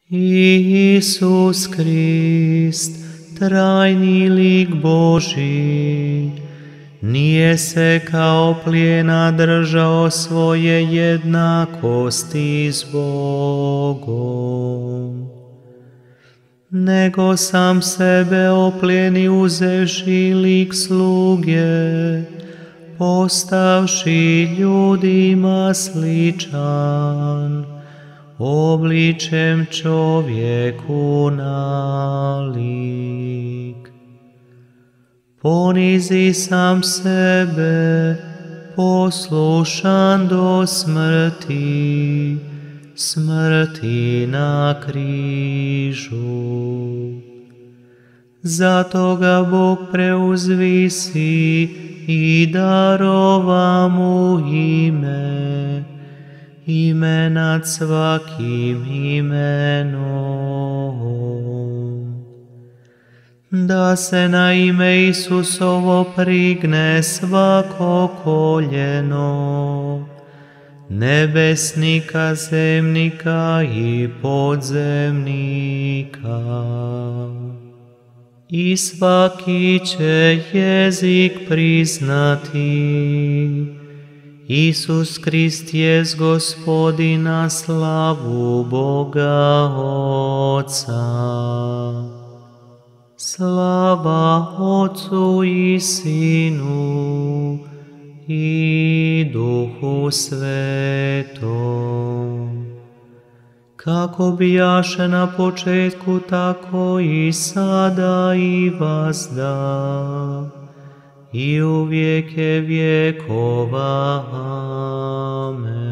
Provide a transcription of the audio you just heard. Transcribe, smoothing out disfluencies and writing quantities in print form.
Isus Krist, trajni lik Božji, nije se kao plijena držao svoje jednakosti s Bogom, nego sam sebe oplijeni uzevši lik sluge, postavši ljudima sličan, obličem čovjeku nalik. Ponizi sam sebe, poslušan do smrti, smrti na križu. Zato ga Bog preuzvisi i darova mu ime, ime nad svakim imenom. Da se na ime Isusovo prigne svako koljeno, nebesnika, zemnika i podzemnika. I svaki će jezik priznati, Isus Krist jest Gospodin na slavu Boga Oca. Slava Otcu i Sinu i Duhu Svetom, kako bijaše na početku, tako i sada i vazda, i u vijeke vjekova. Amen.